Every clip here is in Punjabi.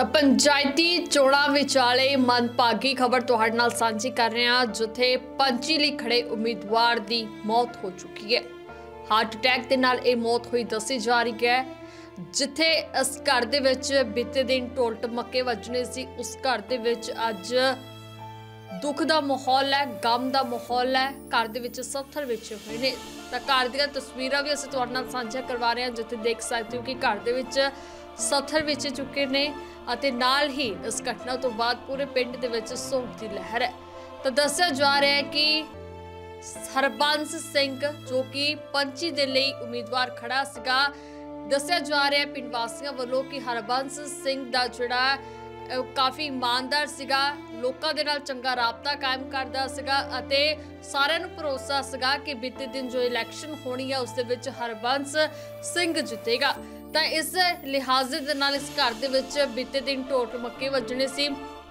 ਤਾਂ ਪੰਚਾਇਤੀ ਚੋਣਾਂ ਵਿਚਾਲੇ ਮੰਦਭਾਗੀ ਖਬਰ ਤੁਹਾਡੇ ਨਾਲ ਸਾਂਝੀ ਕਰ ਰਹੇ ਹਾਂ, ਜਿੱਥੇ ਪੰਚੀ ਲਈ ਖੜੇ ਉਮੀਦਵਾਰ ਦੀ ਮੌਤ ਹੋ ਚੁੱਕੀ ਹੈ। ਹਾਰਟ ਅਟੈਕ ਦੇ ਨਾਲ ਇਹ ਮੌਤ ਹੋਈ ਦੱਸੀ ਜਾ ਰਹੀ ਹੈ। ਜਿੱਥੇ ਇਸ ਘਰ ਦੇ ਵਿੱਚ ਬੀਤੇ ਦਿਨ ਢੋਲ ਢਮੱਕੇ ਵੱਜਣੇ ਸੀ, ਉਸ ਘਰ ਦੇ ਵਿੱਚ ਅੱਜ ਦੁੱਖ ਦਾ ਮਾਹੌਲ ਹੈ, ਗਮ ਦਾ ਮਾਹੌਲ ਹੈ। ਘਰ ਦੇ ਵਿੱਚ ਸੱਥਰ ਵਿੱਚ ਹੋਏ ਨੇ। ਤਾਂ ਘਰ ਦੀਆਂ ਤਸਵੀਰਾਂ ਵੀ ਅਸੀਂ ਤੁਹਾਡੇ ਨਾਲ ਸਾਂਝਾ ਕਰਵਾ ਰਹੇ ਹਾਂ, ਜਿੱਥੇ ਦੇਖ ਸਕਦੇ ਹੋ ਕਿ ਘਰ ਦੇ ਵਿੱਚ ਸੱਥਰ ਵਿੱਚ ਚੁੱਕੇ ਨੇ ਅਤੇ ਨਾਲ ਹੀ ਇਸ ਘਟਨਾ ਤੋਂ ਬਾਅਦ ਪੂਰੇ ਪਿੰਡ ਦੇ ਵਿੱਚ ਸੋਗ ਦੀ ਲਹਿਰ ਹੈ। ਤਾਂ ਦੱਸਿਆ ਜਾ ਰਿਹਾ ਹੈ ਕਿ ਹਰਬੰਸ ਸਿੰਘ ਜੋ ਕਿ ਪੰਚੀ ਦੇ ਲਈ ਉਮੀਦਵਾਰ ਖੜਾ ਸੀਗਾ, ਦੱਸਿਆ ਜਾ ਰਿਹਾ ਹੈ ਪਿੰਡ ਵਾਸੀਆਂ ਵੱਲੋਂ ਕਿ ਹਰਬੰਸ ਸਿੰਘ ਦਾ ਜਿਹੜਾ ਕਾਫੀ ਇਮਾਨਦਾਰ ਸੀਗਾ, ਲੋਕਾਂ ਦੇ ਨਾਲ ਚੰਗਾ ਰਾਬਤਾ ਕਾਇਮ ਕਰਦਾ ਸੀਗਾ ਅਤੇ ਸਾਰਿਆਂ ਨੂੰ ਭਰੋਸਾ ਸੀਗਾ ਕਿ ਬੀਤੇ ਦਿਨ ਜੋ ਇਲੈਕਸ਼ਨ ਹੋਣੀ ਹੈ ਉਸ ਦੇ ਵਿੱਚ ਹਰਬੰਸ ਸਿੰਘ ਜਿੱਤੇਗਾ। ਤਾਂ ਇਸ ਲਿਹਾਜ਼ੇ ਦੇ ਨਾਲ ਇਸ ਘਰ ਦੇ ਵਿੱਚ ਬੀਤੇ ਦਿਨ ਢੋਲ ਢਮੱਕੇ ਵੱਜਣੇ ਸੀ,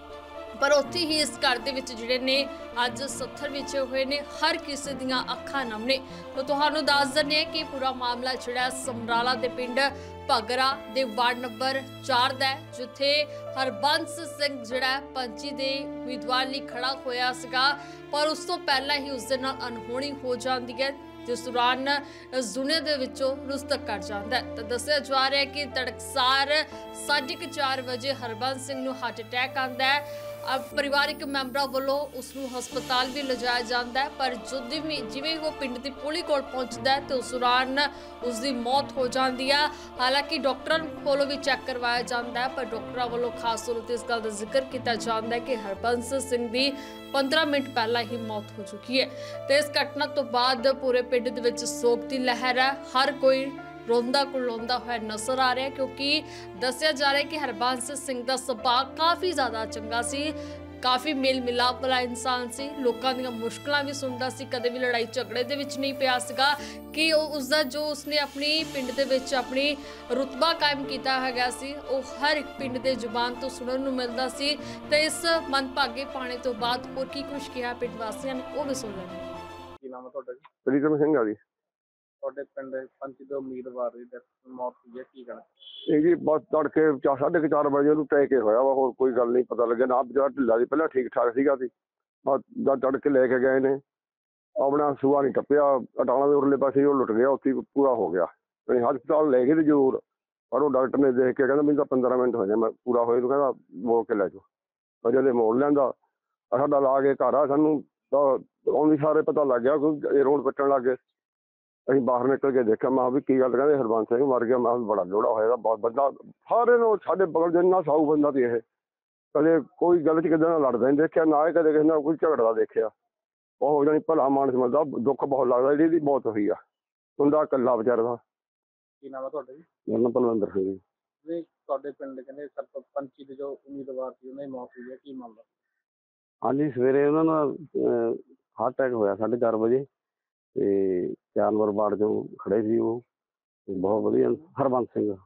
ਪਰ ਉੱਥੇ ਹੀ ਇਸ ਘਰ ਦੇ ਵਿੱਚ ਜਿਹੜੇ ਨੇ ਅੱਜ ਸੱਥਰ ਵਿੱਚ ਹੋਏ ਨੇ। ਹਰ ਕਿਸੇ ਦੀਆਂ ਅੱਖਾਂ ਨਮ ਨੇ। ਤਾਂ ਤੁਹਾਨੂੰ ਦੱਸ ਦਿੰਦੇ ਹਾਂ ਕਿ ਪੂਰਾ ਮਾਮਲਾ ਜਿਹੜਾ ਸਮਰਾਲਾ ਦੇ ਪਿੰਡ ਭਗਰਾ ਦੇ ਵਾਰਡ ਨੰਬਰ 4 ਦਾ ਹੈ, ਜਿੱਥੇ ਹਰਬੰਸ ਸਿੰਘ ਜਿਹੜਾ ਪੰਚੀ ਦੇ ਉਮੀਦਵਾਰ ਲਈ ਖੜਾ ਹੋਇਆ ਸੀਗਾ, ਪਰ ਉਸ ਤੋਂ ਪਹਿਲਾਂ ਹੀ ਉਸ ਦੇ ਨਾਲ ਅਣਹੋਣੀ ਹੋ ਜਾਂਦੀ ਹੈ, ਜਿਸ ਦੌਰਾਨ ਇਸ ਦੁਨੀਆ ਦੇ ਵਿੱਚੋਂ ਰੁਸਤਕ ਕਰ ਜਾਂਦਾ ਹੈ। ਤਾਂ ਦੱਸਿਆ ਜਾ ਰਿਹਾ ਹੈ ਕਿ ਤੜਕਸਾਰ 4:30 ਵਜੇ ਹਰਬੰਸ ਸਿੰਘ ਨੂੰ ਹਾਰਟ ਅਟੈਕ ਆਉਂਦਾ ਹੈ। ਪਰਿਵਾਰਿਕ ਮੈਂਬਰਾਂ ਵੱਲੋਂ ਉਸ ਨੂੰ ਹਸਪਤਾਲ ਵੀ ਲਿਜਾਇਆ ਜਾਂਦਾ ਹੈ, ਪਰ ਜਿਵੇਂ ਉਹ ਪਿੰਡ ਦੀ ਪੁਲੀ ਕੋਲ ਪਹੁੰਚਦਾ ਹੈ ਤੇ ਉਸ ਦੌਰਾਨ ਉਸ ਦੀ ਮੌਤ ਹੋ ਜਾਂਦੀ ਹੈ। ਹਾਲਾਂਕਿ ਡਾਕਟਰਾਂ ਕੋਲੋਂ ਵੀ ਚੈੱਕ ਕਰਵਾਇਆ ਜਾਂਦਾ ਹੈ, ਪਰ ਡਾਕਟਰਾਂ ਵੱਲੋਂ ਖਾਸ ਤੌਰ ਤੇ ਇਸ ਗੱਲ ਦਾ ਜ਼ਿਕਰ ਕੀਤਾ ਜਾਂਦਾ ਹੈ ਕਿ ਹਰਬੰਸ ਸਿੰਘ ਦੀ 15 ਮਿੰਟ ਪਹਿਲਾਂ ਹੀ ਮੌਤ ਹੋ ਚੁੱਕੀ ਹੈ। ਤੇ ਇਸ ਘਟਨਾ ਤੋਂ ਬਾਅਦ ਪੂਰੇ ਪਿੰਡ ਦੇ ਵਿੱਚ ਸੋਗ ਦੀ ਲਹਿਰ ਹੈ। ਹਰ ਕੋਈ ਰੋਂਦਾ ਕੁਰਲਾਉਂਦਾ ਹੋਇਆ ਨਜ਼ਰ ਆ ਰਿਹਾ, ਕਿਉਂਕਿ ਦੱਸਿਆ ਜਾ ਰਿਹਾ ਕਿ ਹਰਬੰਸ ਸਿੰਘ ਦਾ ਸੁਭਾਅ ਕਾਫੀ ਜ਼ਿਆਦਾ ਚੰਗਾ ਸੀ, ਕਾਫੀ ਮੇਲ ਮਿਲਾਪ ਵਾਲਾ ਇਨਸਾਨ ਸੀ, ਲੋਕਾਂ ਦੀਆਂ ਮੁਸ਼ਕਲਾਂ ਵੀ ਸੁਣਦਾ ਸੀ, ਕਦੇ ਵੀ ਲੜਾਈ ਝਗੜੇ ਦੇ ਵਿੱਚ ਨਹੀਂ ਪਿਆ ਸੀਗਾ ਕਿ ਉਸਦਾ ਜੋ ਉਸਨੇ ਆਪਣੀ ਪਿੰਡ ਦੇ ਵਿੱਚ ਆਪਣੀ ਰੁਤਬਾ ਕਾਇਮ ਕੀਤਾ ਹੈਗਾ ਸੀ, ਉਹ ਹਰ ਇੱਕ ਪਿੰਡ ਦੇ ਜ਼ੁਬਾਨ ਤੋਂ ਸੁਣਨ ਨੂੰ ਮਿਲਦਾ ਸੀ। ਤੇ ਇਸ ਮੰਦਭਾਗੇ ਪਾਣੇ ਤੋਂ ਬਾਅਦ ਹੋਰ ਕੀ ਕੁਝ ਕਿਹਾ ਪਿੰਡ ਵਾਸੀਆਂ ਨੇ, ਉਹ ਵੀ ਸੁਣ ਲੈਂਦੇ। ਕੀ ਨਾਮ ਹੈ ਤੁਹਾਡਾ ਜੀ? ਪ੍ਰੀਤਮ ਸਿੰਘ ਆ ਜੀ। ਤੁਹਾਡੇ ਪਿੰਡ ਪੰਚੀ ਦੇ ਉਮੀਦਵਾਰ ਦੀ ਮੌਤ ਹੋਈ ਹੈ, ਕੀ ਕਹਿਣਾ? ਇਹ ਜੀ ਬਸ ਤੜਕੇ 4:30 ਵਜੇ ਉਹਨੂੰ ਟੈਕ ਹੋਇਆ ਵਾ, ਹੋਰ ਕੋਈ ਗੱਲ ਨਹੀਂ ਪਤਾ ਲੱਗਿਆ ਨਾ। ਬਜਾ ਢਿੱਲਾ ਸੀ, ਪਹਿਲਾਂ ਠੀਕ ਠਾਕ ਸੀਗਾ ਸੀ, ਜਦ ਤੜਕੇ ਲੈ ਕੇ ਗਏ ਨੇ ਆਪਣਾ ਸੂਆ ਨਹੀਂ ਟੱਪਿਆ, ਅਟਾਲਾ ਦੇ ਉਰਲੇ ਪਾਸੇ ਉਹ ਲੁੱਟ ਗਿਆ, ਉੱਥੇ ਪੂਰਾ ਹੋ ਗਿਆ। ਹਸਪਤਾਲ ਲੈ ਗਏ ਤੇ ਜ਼ਰੂਰ, ਪਰ ਉਹ ਡਾਕਟਰ ਨੇ ਦੇਖ ਕੇ ਕਹਿੰਦਾ ਮੈਨੂੰ ਤਾਂ 15 ਮਿੰਟ ਹੋ ਜਾਏ ਮੈਂ ਪੂਰਾ ਹੋਏ, ਨੂੰ ਕਹਿੰਦਾ ਮੋੜ ਕੇ ਲੈ ਜਾਓ। ਅਜੇ ਦੇ ਮੋੜ ਲੈਂਦਾ, ਸਾਡਾ ਲਾ ਕੇ ਘਰ ਆ, ਸਾਨੂੰ ਤਾਂ ਆਉਂਦੀ ਸਾਰੇ ਪਤਾ ਲੱਗ ਗਿਆ ਕਿ ਇਹ ਰੋਡ ਪੱਟਣ ਲੱਗ ਗਏ। ਅਸੀਂ ਬਾਹਰ ਨਿਕਲ ਕੇ ਦੇਖਿਆ, ਮੈਂ ਵੀ ਕੀ ਗੱਲ, ਕਹਿੰਦੇ ਹਰਬੰਸ ਸਿੰਘ ਮਰ ਗਿਆ। ਮੈਂ ਬੜਾ ਲੋੜਾ ਹੋਇਆ, ਬਹੁਤ ਬੰਦਾ ਸਾਰੇ ਨੂੰ ਸਾਡੇ ਬਗਲ ਜਿੰਨਾ ਸਾਊ ਬੰਦਾ ਸੀ ਇਹ, ਕਦੇ ਕੋਈ ਗੱਲ 'ਚ ਕਿਤੇ ਨਾਲ ਲੜਦਾ ਨਹੀਂ ਦੇਖਿਆ, ਨਾ ਇਹ ਕਦੇ ਕਿਸੇ ਨਾਲ ਕੋਈ ਝਗੜਦਾ ਦੇਖਿਆ। ਉਹ ਜਾਣੀ ਭਲਾ ਮਾਨਸ ਮਿਲਦਾ, ਦੁੱਖ ਬਹੁਤ ਲੱਗਦਾ ਜਿਹੜੀ ਇਹਦੀ ਮੌਤ ਹੋਈ ਆ। ਬੰਦਾ ਇਕੱਲਾ ਵਿਚਾਰਾ ਦਾ। ਕੀ ਨਾਮ ਹੈ ਤੁਹਾਡਾ ਜੀ? ਮੇਰਾ ਨਾਮ ਪਲਵਿੰਦਰ ਸਿੰਘ ਜੀ। ਤੁਹਾਡੇ ਪਿੰਡ ਕਹਿੰਦੇ ਸਰਪੰਚੀ ਦੇ ਜੋ ਉਮੀਦਵਾਰ ਸੀ ਉਹਨਾਂ ਦੀ ਮੌਤ ਹੋਈ ਹੈ, ਕੀ ਮਾਮਲਾ? ਹਾਂਜੀ, ਸਵੇਰੇ ਉਹਨਾਂ ਨਾਲ ਹਾਰਟ ਅਟੈਕ ਹੋਇਆ 4:30 ਵਜੇ ਤੇ 4 ਨੰਬਰ ਵਾਰਡ 'ਚੋਂ ਖੜੇ ਸੀ ਉਹ, ਬਹੁਤ ਵਧੀਆ ਹਰਬੰਸ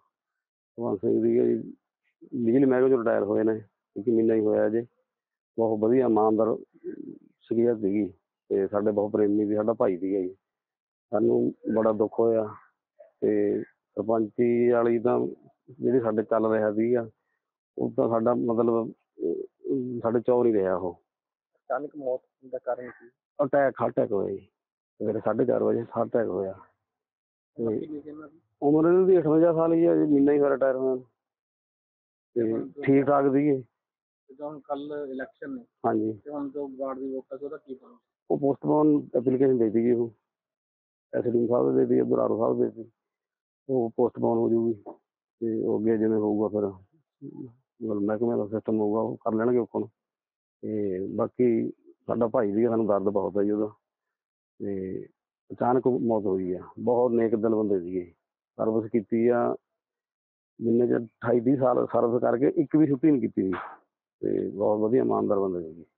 ਸਿੰਘ ਦੀ ਬਿਜਲੀ ਮਹਿਕਮੇ 'ਚੋਂ ਰਿਟਾਇਰ ਹੋਏ ਨੇ, 1 ਮਹੀਨਾ ਹੀ ਹੋਇਆ ਅਜੇ। ਬਹੁਤ ਵਧੀਆ ਇਮਾਨਦਾਰ ਸ਼ਖਸੀਅਤ ਸੀਗੀ ਤੇ ਸਾਡੇ ਬਹੁਤ ਪ੍ਰੇਮੀ ਸੀ, ਸਾਡਾ ਭਾਈ ਸੀਗਾ ਜੀ। ਸਾਨੂੰ ਬੜਾ ਦੁੱਖ ਹੋਇਆ ਤੇ ਸਰਪੰਚੀ ਵਾਲੀ ਤਾਂ ਜਿਹੜੀ ਸਾਡੇ ਚੱਲ ਰਿਹਾ ਸੀਗਾ ਉਹ ਤਾਂ ਸਾਡਾ ਮਤਲਬ ਸਾਡੇ ਚੌਰ ਨਹੀਂ ਰਿਹਾ। ਉਹ ਅਚਾਨਕ ਮੌਤ ਦਾ ਕਾਰਨ ਕੀ? ਹਾਰਟ ਅਟੈਕ ਹੋਇਆ ਜੀ ਸਵੇਰੇ 4:30 ਵਜੇ ਹਾਰਟ ਅਟੈਕ ਹੋਇਆ। ਕਿੰਨੀ ਸੀ ਇਹਨਾਂ ਦੀ? ਉਮਰ ਇਹਨਾਂ ਦੀ 58 ਸਾਲ ਹੀ ਹੈ ਜੀ, ਮਹੀਨਾ ਹੀ ਹੋਇਆ ਰਿਟਾਇਰ ਹੋਇਆ ਤੇ ਠੀਕ ਠਾਕ ਸੀਗੇ। ਹੁਣ ਕੱਲ ਇਲੈਕਸ਼ਨ ਨੇ, ਹਾਂਜੀ, ਤੇ ਹੁਣ ਜੋ ਵਾਰਡ ਦੀ ਵੋਟਾਂ ਉਹਦਾ ਕੀ ਬਣੂ? ਉਹ ਪੋਸਟਪੋਨ ਐਪਲੀਕੇਸ਼ਨ ਦੇ ਦਿੱਤੀ, ਉਹ ਐਸਡੀਐਮ ਸਾਹਿਬ ਦੇ ਦਿੱਤੀ, ਬਰਾੜੋ ਸਾਹਿਬ ਦੇ ਦਿੱਤੀ, ਉਹ ਪੋਸਟਪੋਨ ਹੋ ਜਾਊਗੀ ਤੇ ਉਹ ਅੱਗੇ ਜਿਵੇਂ ਹੋਊਗਾ ਫਿਰ ਮਹਿਕਮੇ ਦਾ ਸਿਸਟਮ ਹੋਊਗਾ ਉਹ ਕਰ ਲੈਣਗੇ ਉੱਪਰ। ਤੇ ਬਾਕੀ ਸਾਡਾ ਭਾਈ ਵੀ ਸਾਨੂੰ ਦਰਦ ਬਹੁਤ ਹੈ ਜੀ ਉਹਦਾ, ਤੇ ਅਚਾਨਕ ਮੌਤ ਹੋਈ ਆ। ਬਹੁਤ ਨੇਕ ਦਿਲ ਬੰਦੇ ਸੀਗੇ, ਸਰਵਿਸ ਕੀਤੀ ਆ ਜਿੰਨੇ ਚਿਰ 28-30 ਸਾਲ ਸਰਵਿਸ ਕਰਕੇ ਇੱਕ ਵੀ ਛੁੱਟੀ ਨਹੀਂ ਕੀਤੀ ਤੇ ਬਹੁਤ ਵਧੀਆ ਇਮਾਨਦਾਰ ਬੰਦੇ ਸੀਗੇ।